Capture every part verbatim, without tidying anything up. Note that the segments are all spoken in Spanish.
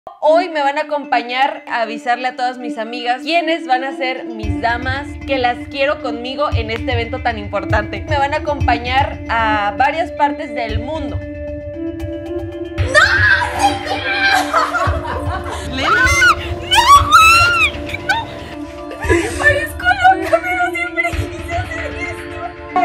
Hoy me van a acompañar a avisarle a todas mis amigas quiénes van a ser mis damas, que las quiero conmigo en este evento tan importante. Me van a acompañar a varias partes del mundo. ¡No! ¡Lili! ¡No! Parezco loca, pero siempre quise hacer esto.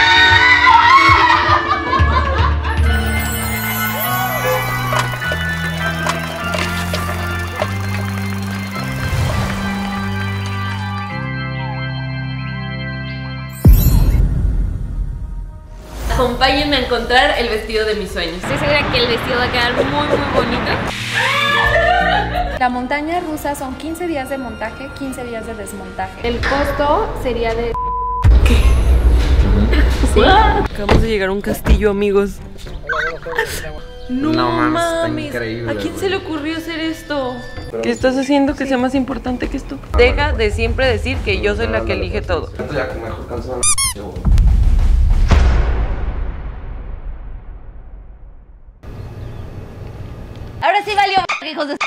Acompáñenme a encontrar el vestido de mis sueños. Estoy segura que el vestido va a quedar muy muy bonito. La montaña rusa son quince días de montaje, quince días de desmontaje. El costo sería de... ¿Qué? ¿Sí? Acabamos de llegar a un castillo, amigos. No, no mames, está increíble. ¿A quién se le ocurrió hacer esto? ¿Qué estás haciendo que sea más importante que esto? Deja de siempre decir que yo soy la que elige todo. Ahora sí valió, hijos de...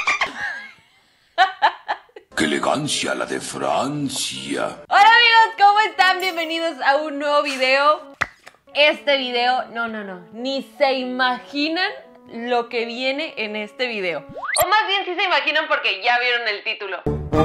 ¡Qué elegancia la de Francia! Hola amigos, ¿cómo están? Bienvenidos a un nuevo video. Este video, no, no, no, ni se imaginan lo que viene en este video. O más bien sí se imaginan porque ya vieron el título.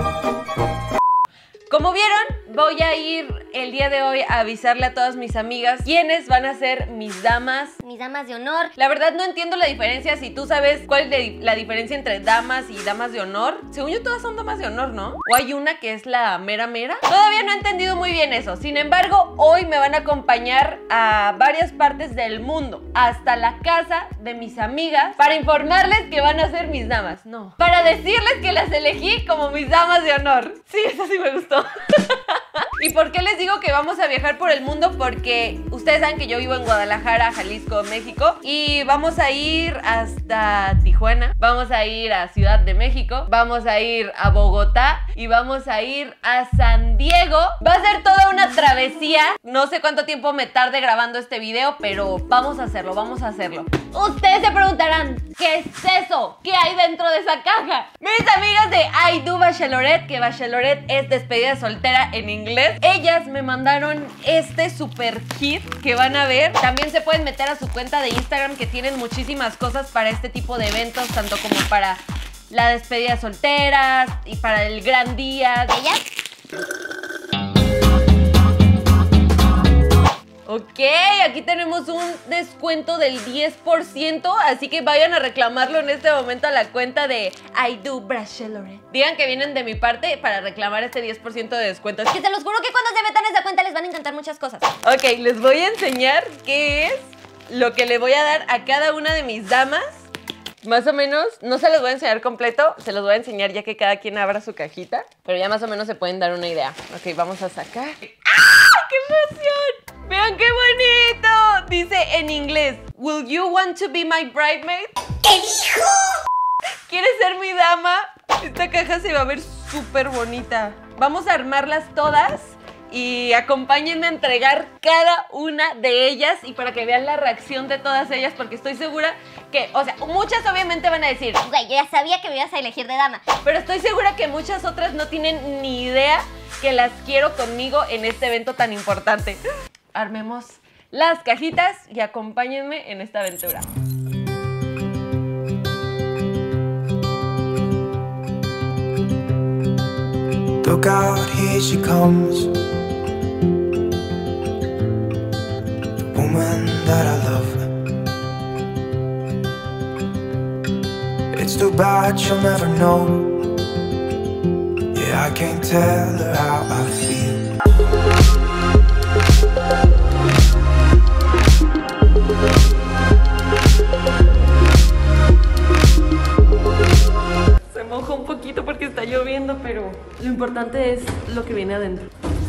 Como vieron, voy a ir el día de hoy a avisarle a todas mis amigas quiénes van a ser mis damas. Mis damas de honor. La verdad no entiendo la diferencia. Si tú sabes cuál es la diferencia entre damas y damas de honor. Según yo todas son damas de honor, ¿no? O hay una que es la mera mera. Todavía no he entendido muy bien eso. Sin embargo, hoy me van a acompañar a varias partes del mundo, hasta la casa de mis amigas, para informarles que van a ser mis damas. No, para decirles que las elegí como mis damas de honor. Sí, eso sí me gustó. ¿Y por qué les digo que vamos a viajar por el mundo? Porque ustedes saben que yo vivo en Guadalajara, Jalisco, México, y vamos a ir hasta Tijuana, vamos a ir a Ciudad de México, vamos a ir a Bogotá y vamos a ir a San Diego. Va a ser toda una travesía. No sé cuánto tiempo me tarde grabando este video, pero vamos a hacerlo, vamos a hacerlo. Ustedes se preguntarán, ¿qué es eso? ¿Qué hay dentro de esa caja? Mis amigas de I Do Bachelorette, que Bachelorette es despedida soltera en inglés, ellas me mandaron este super kit que van a ver. También se pueden meter a su cuenta de Instagram, que tienen muchísimas cosas para este tipo de eventos, tanto como para la despedida soltera y para el gran día de ellas. Ok, aquí tenemos un descuento del diez por ciento, así que vayan a reclamarlo en este momento a la cuenta de I Do Bachelorette. Digan que vienen de mi parte para reclamar este diez por ciento de descuento. Que se los juro que cuando se metan a esa cuenta les van a encantar muchas cosas. Ok, les voy a enseñar qué es lo que le voy a dar a cada una de mis damas. Más o menos, no se los voy a enseñar completo, se los voy a enseñar ya que cada quien abra su cajita, pero ya más o menos se pueden dar una idea. Ok, vamos a sacar. ¡Ah! ¡Qué emoción! ¡Vean qué bonito! Dice en inglés, ¿Will you want to be my bridesmaid? ¿Qué dijo? ¿Quieres ser mi dama? Esta caja se va a ver súper bonita. Vamos a armarlas todas y acompáñenme a entregar cada una de ellas y para que vean la reacción de todas ellas, porque estoy segura que, o sea, muchas obviamente van a decir, güey, yo ya sabía que me ibas a elegir de dama, pero estoy segura que muchas otras no tienen ni idea que las quiero conmigo en este evento tan importante. Armemos las cajitas y acompáñenme en esta aventura. Look out, here she comes, the woman that I love. It's too bad she'll never know. Yeah, I can't tell her how I feel. Se mojó un poquito porque está lloviendo, pero lo importante es lo que viene adentro.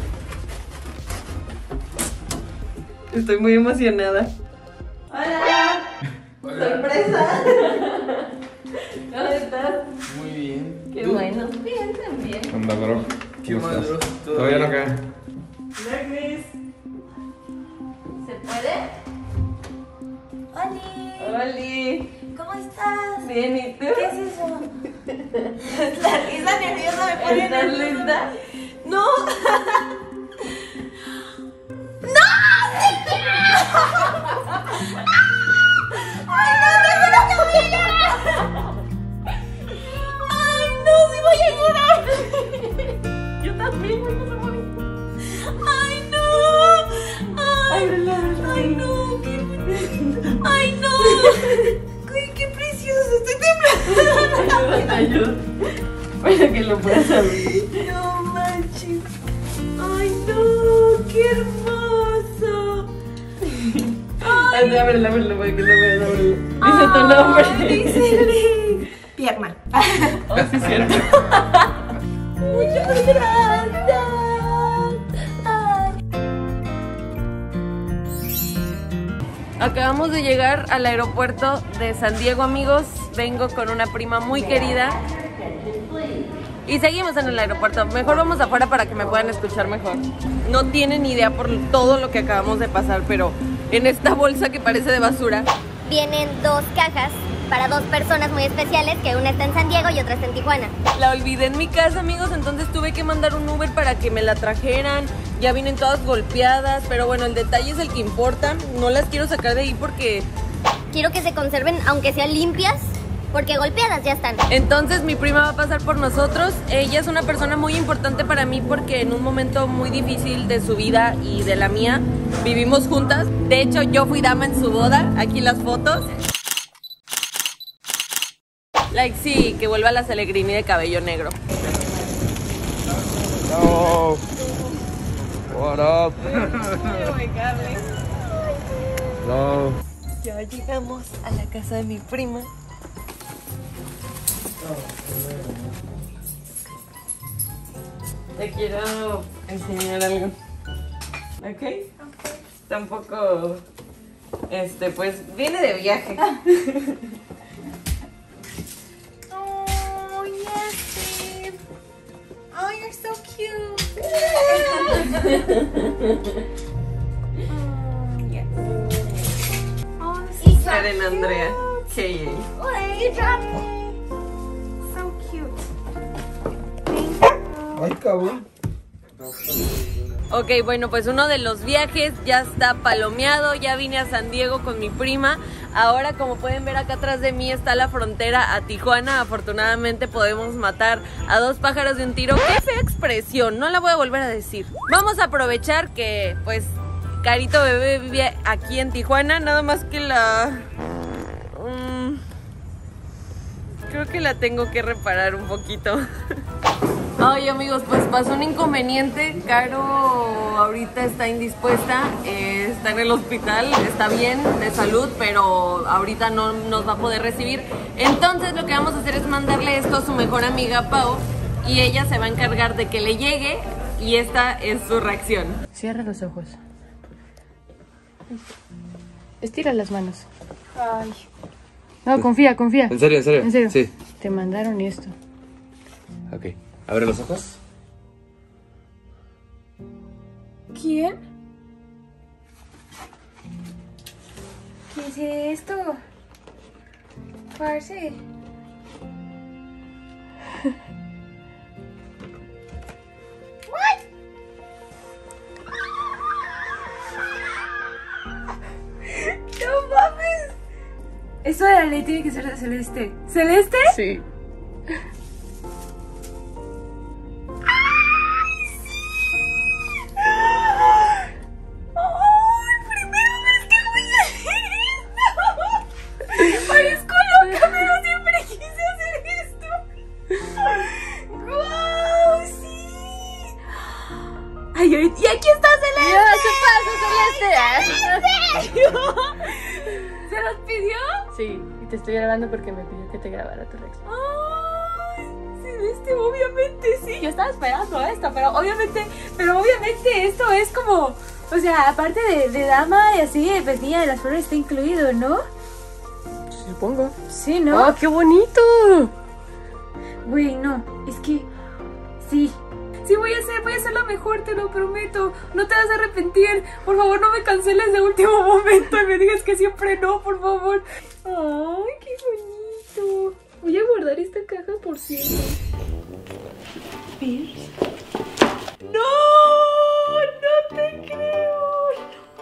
Estoy muy emocionada. ¡Hola! Hola. ¡Sorpresa! ¿Cómo estás? Muy bien. Qué bueno. Bien, también. Anda, bro. ¿Qué más, bro? ¿Todo bien acá? Hola, Chris. ¿Se puede? ¡Oli! ¡Oli! ¿Cómo estás? Bien, ¿y tú? ¿Qué es eso? La risa nerviosa me pone ¿Estás nerviosa. lista? No. ¡Ay, no! ¡Sí voy a llorar! Yo también, me puse bonito. ¡Ay, no! ¡Ay, Ay, no, ay, no! ¡Qué... ¡Ay, no! ¡Ay, qué precioso! ¡Estoy temblando! Ayuda, ayuda. Para que lo puedas abrir. ¡No manches! ¡Ay, no! ¡Qué hermoso! Ay, ábrelo, ábrelo para que lo veas, ábrelo. Dice tu nombre. Dice pierna. Oh, sí, es cierto. Muchas gracias. Acabamos de llegar al aeropuerto de San Diego, amigos. Vengo con una prima muy querida. Y seguimos en el aeropuerto. Mejor vamos afuera para que me puedan escuchar mejor. No tienen idea por todo lo que acabamos de pasar, pero en esta bolsa que parece de basura Vienen dos cajas para dos personas muy especiales, que una está en San Diego y otra está en Tijuana. la olvidé en mi casa, amigos, entonces tuve que mandar un Uber para que me la trajeran. Ya vienen todas golpeadas, pero bueno, el detalle es el que importa. No las quiero sacar de ahí porque... Quiero que se conserven, aunque sean limpias, porque golpeadas ya están. Entonces mi prima va a pasar por nosotros. Ella es una persona muy importante para mí porque en un momento muy difícil de su vida y de la mía vivimos juntas. De hecho, yo fui dama en su boda. Aquí las fotos. Like, sí, que vuelva la Celegrini de cabello negro. No. What up? No. Ya llegamos a la casa de mi prima. Te quiero enseñar algo. ¿Ok? Tampoco... Este, pues, viene de viaje. Oh, yes, babe. Oh, you're so cute. Oh, yes. Oh, this is Karen Andrea. K A. What you dropped? So cute. Ay, cabrón. Ok, bueno, pues uno de los viajes ya está palomeado. Ya vine a San Diego con mi prima. Ahora, como pueden ver, acá atrás de mí está la frontera a Tijuana. Afortunadamente podemos matar a dos pájaros de un tiro. ¡Qué fea expresión! No la voy a volver a decir. Vamos a aprovechar que, pues, Carito Bebé vive aquí en Tijuana. Nada más que la... Um, creo que la tengo que reparar un poquito. Ay, amigos, pues pasó un inconveniente. Caro ahorita está indispuesta, eh, está en el hospital, está bien de salud, pero ahorita no nos va a poder recibir. Entonces lo que vamos a hacer es mandarle esto a su mejor amiga Pau y ella se va a encargar de que le llegue y esta es su reacción. Cierra los ojos. Estira las manos. Ay. No, confía, confía. ¿En serio, en serio? ¿En serio? Sí. Te mandaron esto. Ok. Abre los ojos. ¿Quién? ¿Qué es esto? Parce. ¡No mames! Eso de la ley tiene que ser de celeste. ¿Celeste? Sí. Parezco loca, pero siempre quise hacer esto. ¡Guau! ¡Sí! Ay, ay, y aquí está Celeste. ¡Su paso, Celeste! ¿En serio? ¿Se los pidió? Sí, y te estoy grabando porque me pidió que te grabara tu reacción. Ay, Celeste, obviamente sí. Yo estaba esperando esto, pero obviamente, pero obviamente esto es como, o sea, aparte de, de dama y así, pues Niña de las Flores está incluido, ¿no? Supongo. Sí, ¿no? ¡Oh, qué bonito! Güey, no, es que sí. Sí, voy a hacer, voy a hacer lo mejor, te lo prometo. No te vas a arrepentir. Por favor, no me canceles de último momento y me digas que siempre no, por favor. Ay, qué bonito. Voy a guardar esta caja por siempre. ¡No! ¡No te creo!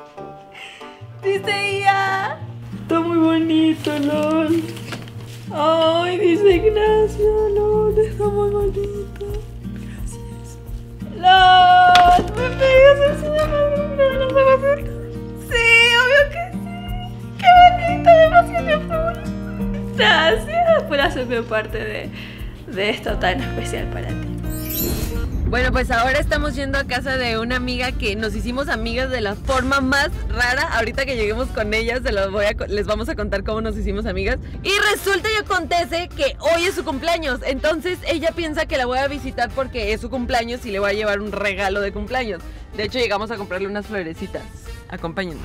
Dice ya. Está muy bonito, LOL. Ay, dice Ignacio, LOL, está muy bonito. Gracias. ¡LOL! ¡Me pegas el señor! Sí, obvio que sí. ¡Qué bonito! Me emocioné full. Gracias por hacerme parte de, de esto tan especial para ti. Bueno, pues ahora estamos yendo a casa de una amiga que nos hicimos amigas de la forma más rara. Ahorita que lleguemos con ellas se los voy a, les vamos a contar cómo nos hicimos amigas. Y resulta y acontece que hoy es su cumpleaños. Entonces ella piensa que la voy a visitar porque es su cumpleaños y le voy a llevar un regalo de cumpleaños. De hecho llegamos a comprarle unas florecitas. Acompáñenme.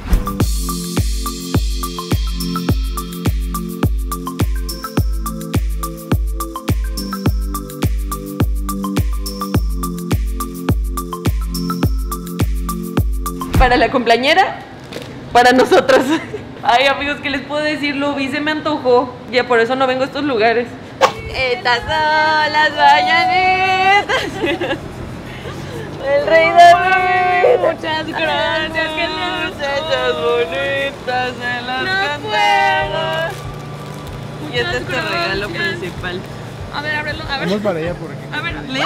Para la cumpleañera, para nosotros. Ay, amigos, ¿qué les puedo decir? Lo vi, se me antojó. Ya por eso no vengo a estos lugares. Estas son las mañanitas. El rey David. Muchas gracias, que las muchachas bonitas se las No cantamos. Y este es tu Muchas regalo gracias. principal. A ver, ábrelo, a ver. Vamos para allá por aquí. A ver. Léelo.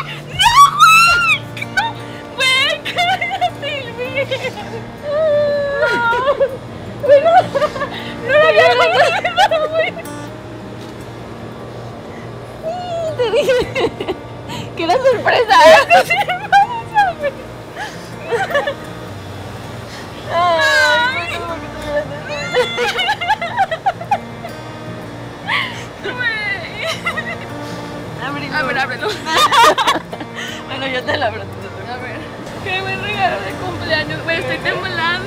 No lo había visto, güey. Sí, te dije que era sorpresa. Ay, A ver, ábrelo. Bueno, yo te lo abro. A ver. Qué buen regalo de cumpleaños, güey. Estoy temblando.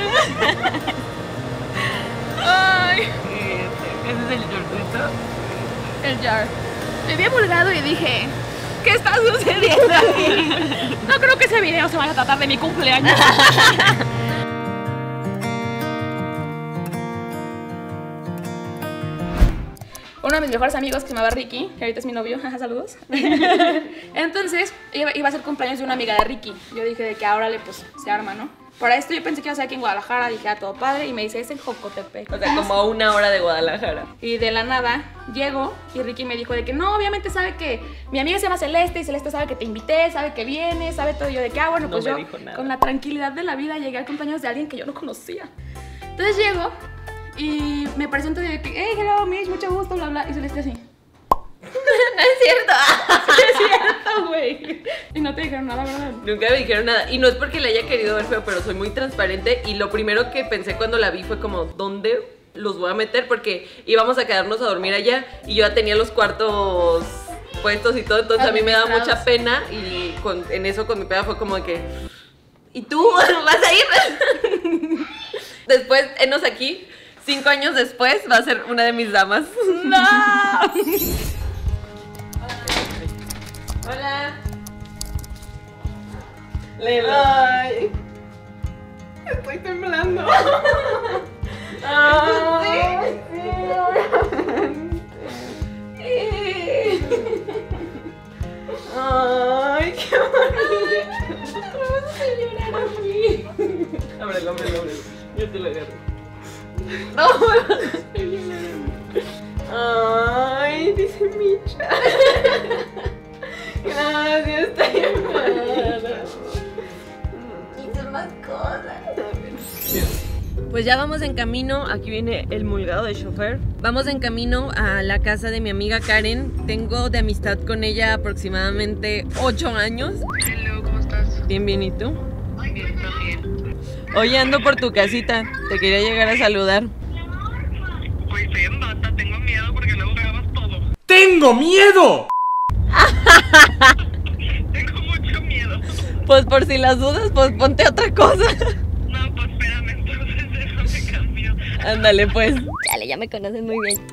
Ay. Ese es el tortuito. El jar. Me vi vulgado y dije, ¿qué está sucediendo aquí? No creo que ese video se vaya a tratar de mi cumpleaños. Uno de mis mejores amigos que se llamaba Ricky, que ahorita es mi novio, saludos. Entonces, iba, iba a ser cumpleaños de una amiga de Ricky. Yo dije de que ahora le pues se arma, ¿no? Para esto yo pensé que iba a ser aquí en Guadalajara, dije, ah, todo padre, y me dice, es en Jocotepec. O sea, como a una hora de Guadalajara. Y de la nada llego y Ricky me dijo de que no, obviamente sabe que mi amiga se llama Celeste y Celeste sabe que te invité, sabe que vienes, sabe todo. Y yo de que, ah, bueno, No pues me yo dijo nada. con la tranquilidad de la vida llegué al cumpleaños de alguien que yo no conocía. Entonces llego y me presento de que, hey, hello, Mish, mucho gusto, bla, bla. Y Celeste así. No es cierto. Es cierto, güey. Y no te dijeron nada, ¿verdad? Nunca me dijeron nada. Y no es porque le haya querido ver feo, pero soy muy transparente. Y lo primero que pensé cuando la vi fue como, ¿dónde los voy a meter? Porque íbamos a quedarnos a dormir allá y yo ya tenía los cuartos puestos y todo. Entonces a mí me daba mucha pena. Y con, en eso con mi peda fue como de que, ¿y tú vas a ir? Después, enos aquí. Cinco años después va a ser una de mis damas. ¡No! Hola. Léelo. Ay. Estoy temblando. Ay, sí, Ay, qué bonito. Me vas a hacer llorar a mí. Ábrelo, ábrelo, ábrelo. Yo te lo agarro. No, me vas a hacer llorar a mí. Ay, dice Micha. Gracias, está llamada. Hice más cosas. Pues ya vamos en camino, aquí viene el mulgado de chofer. Vamos en camino a la casa de mi amiga Karen. Tengo de amistad con ella aproximadamente ocho años. Hello, ¿cómo estás? Bien, bien, ¿y tú? Bien, también. Hoy ando por tu casita, te quería llegar a saludar. Pues ven, bata, tengo miedo porque luego grabas todo. ¡Tengo miedo! Tengo mucho miedo. Pues por si las dudas, pues ponte otra cosa. No, pues espérame, entonces déjame cambio. Ándale, pues. Chale, ya me conocen muy bien.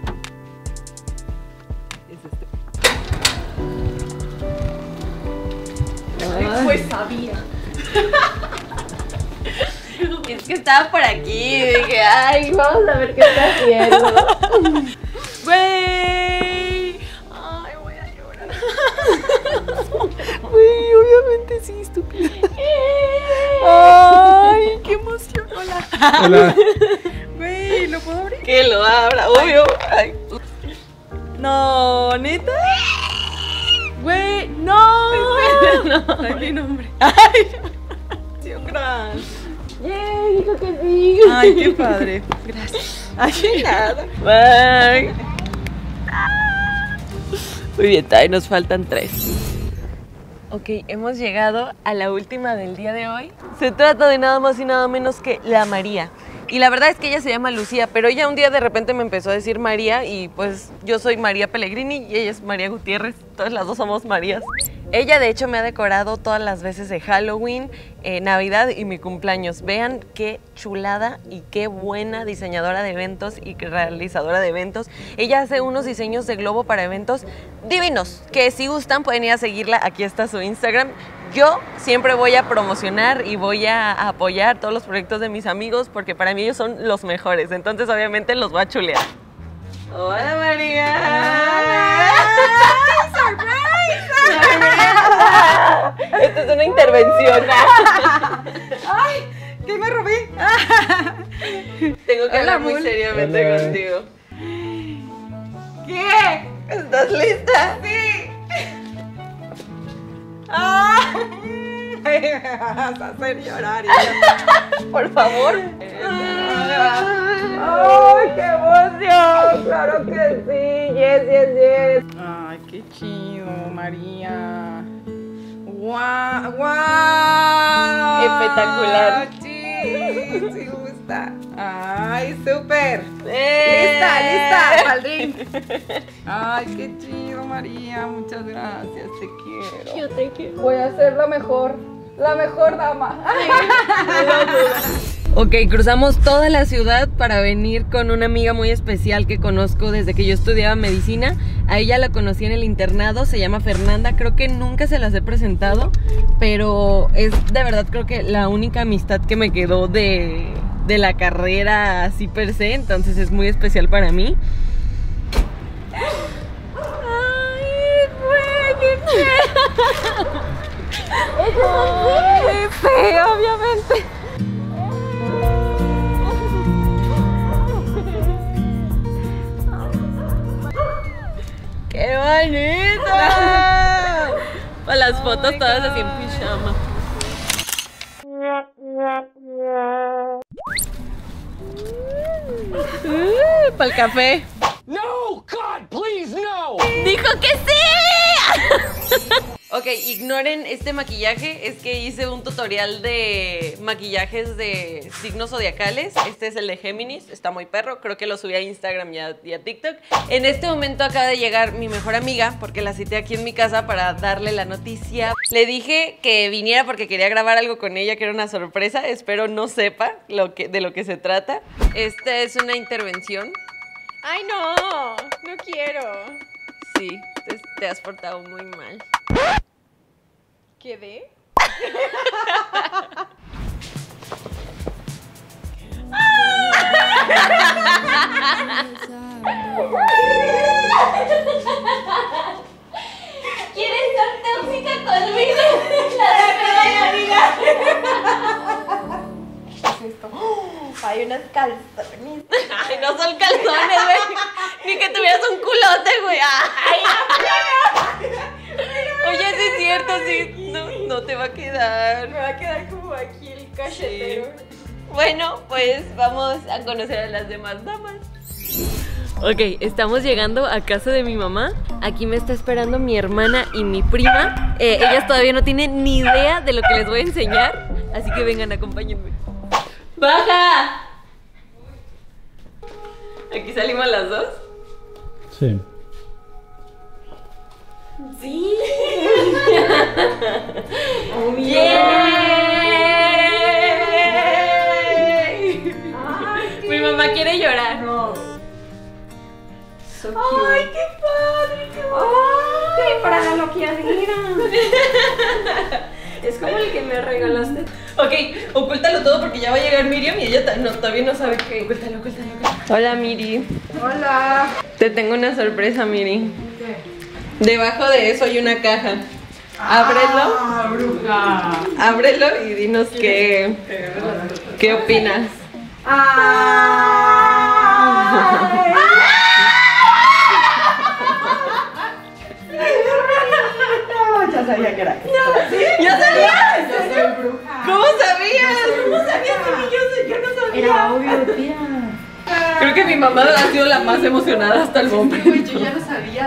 Pues sabía. Es que estaba por aquí y dije, ay, vamos a ver qué está haciendo. Güey. estúpida. ¡Ay, qué emoción! Hola. Hola. Güey, ¿lo puedo abrir? Que lo abra, obvio. Ay. No, ¿neta? Güey, no. No. Ay, mi nombre. Ay, gracias. Yay, dijo que sí. Ay, qué padre. Gracias. Ay, nada. Bye. Muy bien, todavía nos faltan tres. Ok, hemos llegado a la última del día de hoy. Se trata de nada más y nada menos que la María. Y la verdad es que ella se llama Lucía, pero ella un día de repente me empezó a decir María y pues yo soy María Pellegrini y ella es María Gutiérrez. Todas las dos somos Marías. Ella de hecho me ha decorado todas las veces de Halloween, eh, Navidad y mi cumpleaños. Vean qué chulada y qué buena diseñadora de eventos y realizadora de eventos. Ella hace unos diseños de globo para eventos divinos, que si gustan pueden ir a seguirla. Aquí está su Instagram. Yo siempre voy a promocionar y voy a apoyar todos los proyectos de mis amigos porque para mí ellos son los mejores. Entonces obviamente los voy a chulear. Hola María. Hola. Esta es una intervención. Ay, ¿qué me robé? Tengo que Hola, hablar muy Mul. seriamente Hola. contigo. ¿Qué? ¿Estás lista? Sí. ¡Ah! Me vas a hacer llorar. Por favor. ¡Ay, qué emoción! ¡Claro que sí! ¡Yes, yes, yes! ¡Ay, qué chido, María! ¡Guau! ¡Guau! Espectacular. ¡Sí! ¡Sí gusta! ¡Ay, súper! ¡Eh! ¡Lista, lista! ¡Paldrín! ¡Ay, qué chido, María! Muchas gracias, te quiero. Yo te quiero. Voy a ser la mejor, la mejor dama. Ok, cruzamos toda la ciudad para venir con una amiga muy especial que conozco desde que yo estudiaba medicina. A ella la conocí en el internado, se llama Fernanda. Creo que nunca se las he presentado, pero es de verdad creo que la única amistad que me quedó de, de la carrera así per se. Entonces es muy especial para mí. ¡Ay, güey! ¡Qué feo! ¡Qué feo, obviamente! ¡Qué bonito! Para las fotos todas así en pijama. Uh, para el café. No, God, please, no. ¡Dijo que sí! Ok, ignoren este maquillaje. Es que hice un tutorial de maquillajes de signos zodiacales. Este es el de Géminis, está muy perro. Creo que lo subí a Instagram y a, y a TikTok. En este momento acaba de llegar mi mejor amiga, porque la cité aquí en mi casa para darle la noticia. Le dije que viniera porque quería grabar algo con ella, que era una sorpresa. Espero no sepa lo que, de lo que se trata. Esta es una intervención. ¡Ay, no! ¡No quiero! Sí, te, te has portado muy mal. ¿Quedé? ¿Quieres ser tóxica conmigo? La amiga. ¿Qué es esto? Hay unas calzones. Ay, no son calzones, güey. Ni que tuvieras un culote, güey. Ay, no. Oye, sí es cierto, sí. No, no te va a quedar. Me va a quedar como aquí el cachetero. Sí. Bueno, pues vamos a conocer a las demás damas. Ok, estamos llegando a casa de mi mamá. Aquí me está esperando mi hermana y mi prima. Eh, ellas todavía no tienen ni idea de lo que les voy a enseñar. Así que vengan, acompáñenme. ¡Baja! ¿Aquí salimos las dos? Sí. ¡Sí! ¡Yay! Mi mamá quiere llorar. No. So ¡Ay, qué padre! ¡Qué bonito! Para la loquiadera. Es como el que me regalaste. Ok, ocúltalo todo porque ya va a llegar Miriam y ella no, todavía no sabe qué. Ocúltalo, ocúltalo, ocúltalo. Hola, Miri. Hola. Te tengo una sorpresa, Miri. ¿Qué? Debajo de eso hay una caja. Ábrelo. ¡Ah, bruja! Ábrelo y dinos qué, qué opinas. Ya sabía que era. ¿Ya sabías? Yo soy bruja. ¿Cómo sabías? ¿Cómo sabías que yo, yo no sabía? Era obvio, tía. Creo que mi mamá ha sido la más emocionada hasta el momento. Güey, yo ya lo sabía.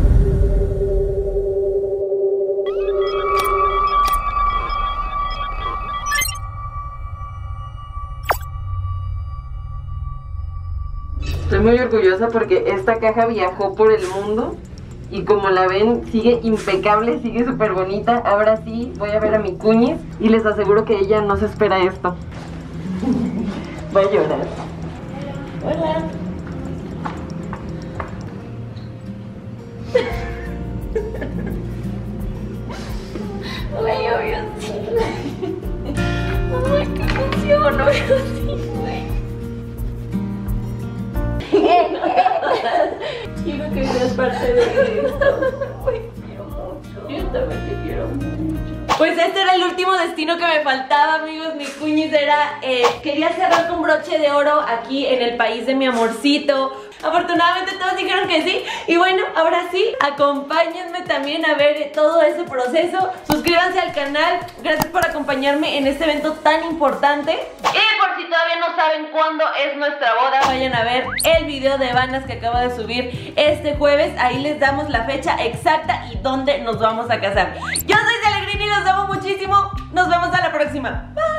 Estoy muy orgullosa porque esta caja viajó por el mundo y como la ven sigue impecable, sigue súper bonita. Ahora sí voy a ver a mi cuñis y les aseguro que ella no se espera esto. Voy a llorar. Hola. Güey, obvio sí. Ay, qué emoción, obvio sí, güey. Quiero que seas parte de esto. Güey, te quiero mucho. Yo también te quiero mucho. Pues este era el último destino que me faltaba, amigos. Mi cuñis era, eh, quería cerrar con broche de oro aquí en el país de mi amorcito. Afortunadamente todos dijeron que sí. Y bueno, ahora sí, acompáñenme también a ver todo ese proceso. Suscríbanse al canal. Gracias por acompañarme en este evento tan importante. Y por si todavía no saben cuándo es nuestra boda, vayan a ver el video de Vanas que acaba de subir este jueves. Ahí les damos la fecha exacta y dónde nos vamos a casar. Yo soy Celegrini y los amo muchísimo. Nos vemos a la próxima. Bye.